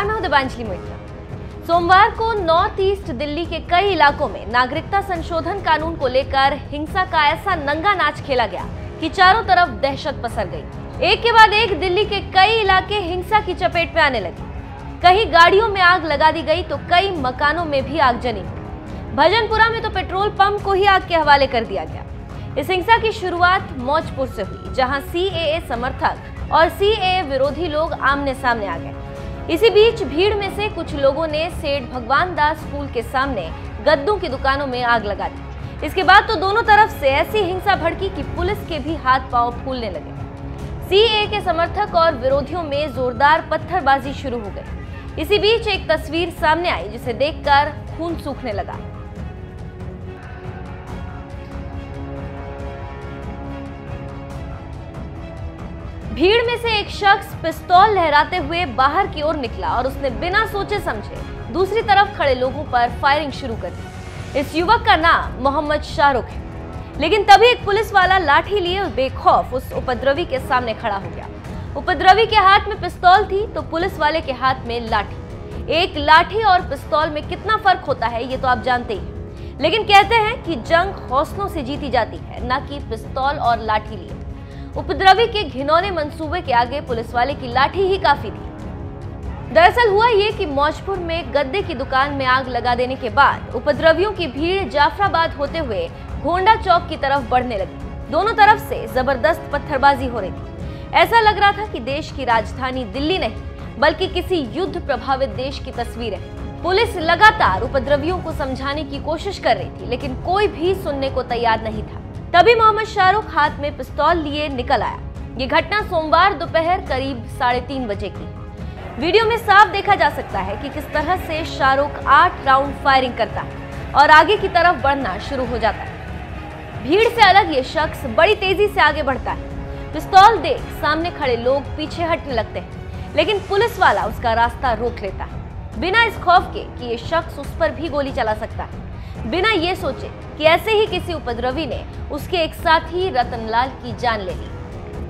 मैं हूं दिबांजलि मोइत्रा। सोमवार को नॉर्थ ईस्ट दिल्ली के कई इलाकों में नागरिकता संशोधन कानून को लेकर हिंसा का ऐसा नंगा नाच खेला गया कि चारों तरफ दहशत पसर गई। एक के बाद एक दिल्ली के कई इलाके हिंसा की चपेट में आने लगे। कहीं गाड़ियों में आग लगा दी गई तो कई मकानों में भी आगजनी हुई। भजनपुरा में तो पेट्रोल पंप को ही आग के हवाले कर दिया गया। इस हिंसा की शुरुआत मौजपुर से हुई, जहां सीएए समर्थक और सीएए विरोधी लोग आमने सामने आ गए। इसी बीच भीड़ में से कुछ लोगों ने सेठ भगवान दास स्कूल के सामने गद्दों की दुकानों में आग लगा दी। इसके बाद तो दोनों तरफ से ऐसी हिंसा भड़की कि पुलिस के भी हाथ पांव फूलने लगे। सीएए के समर्थक और विरोधियों में जोरदार पत्थरबाजी शुरू हो गई। इसी बीच एक तस्वीर सामने आई जिसे देखकर खून सूखने लगा। भीड़ में से एक शख्स पिस्तौल लहराते हुए बाहर की ओर निकला और उसने बिना सोचे समझे दूसरी तरफ खड़े लोगों पर फायरिंग शुरू कर दी। इस युवक का नाम मोहम्मद शाहरुख है, लेकिन तभी एक पुलिस वाला लाठी लिए बेखौफ उस उपद्रवी के सामने खड़ा हो गया। उपद्रवी के हाथ में पिस्तौल थी तो पुलिस वाले के हाथ में लाठी। एक लाठी और पिस्तौल में कितना फर्क होता है ये तो आप जानते ही हैं, लेकिन कहते हैं कि जंग हौसलों से जीती जाती है, न कि पिस्तौल और लाठी लिए। उपद्रवी के घिनौने मंसूबे के आगे पुलिस वाले की लाठी ही काफी थी। दरअसल हुआ ये कि मौजपुर में गद्दे की दुकान में आग लगा देने के बाद उपद्रवियों की भीड़ जाफराबाद होते हुए गोंडा चौक की तरफ बढ़ने लगी। दोनों तरफ से जबरदस्त पत्थरबाजी हो रही थी। ऐसा लग रहा था कि देश की राजधानी दिल्ली नहीं बल्कि किसी युद्ध प्रभावित देश की तस्वीर है। पुलिस लगातार उपद्रवियों को समझाने की कोशिश कर रही थी, लेकिन कोई भी सुनने को तैयार नहीं था। तभी मोहम्मद शाहरुख हाथ में पिस्तौल लिए निकल आया। ये घटना सोमवार दोपहर करीब 3:30 बजे की है। वीडियो में साफ देखा जा सकता है कि किस तरह से शाहरुख 8 राउंड फायरिंग करता है और आगे की तरफ बढ़ना शुरू हो जाता है। भीड़ से अलग ये शख्स बड़ी तेजी से आगे बढ़ता है। पिस्तौल देख सामने खड़े लोग पीछे हटने लगते हैं, लेकिन पुलिस वाला उसका रास्ता रोक लेता है, बिना इस खौफ के कि ये शख्स उस पर भी गोली चला सकता है, बिना ये सोचे कि ऐसे ही किसी उपद्रवी ने उसके एक साथी रतनलाल की जान ले ली।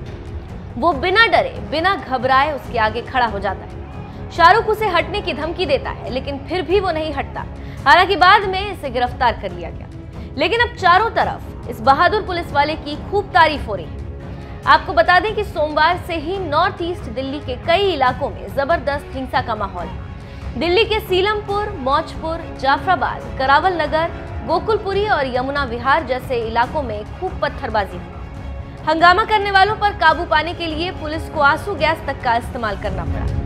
वो बिना डरे बिना घबराए उसके आगे खड़ा हो जाता है। शाहरुख उसे हटने की धमकी देता है, लेकिन फिर भी वो नहीं हटता। हालांकि बाद में इसे गिरफ्तार कर लिया गया, लेकिन अब चारों तरफ इस बहादुर पुलिस वाले की खूब तारीफ हो रही है। आपको बता दें कि सोमवार से ही नॉर्थ ईस्ट दिल्ली के कई इलाकों में जबरदस्त हिंसा का माहौल है। दिल्ली के सीलमपुर, मौजपुर, जाफराबाद, करावल नगर, गोकुलपुरी और यमुना विहार जैसे इलाकों में खूब पत्थरबाजी हुई। हंगामा करने वालों पर काबू पाने के लिए पुलिस को आंसू गैस तक का इस्तेमाल करना पड़ा।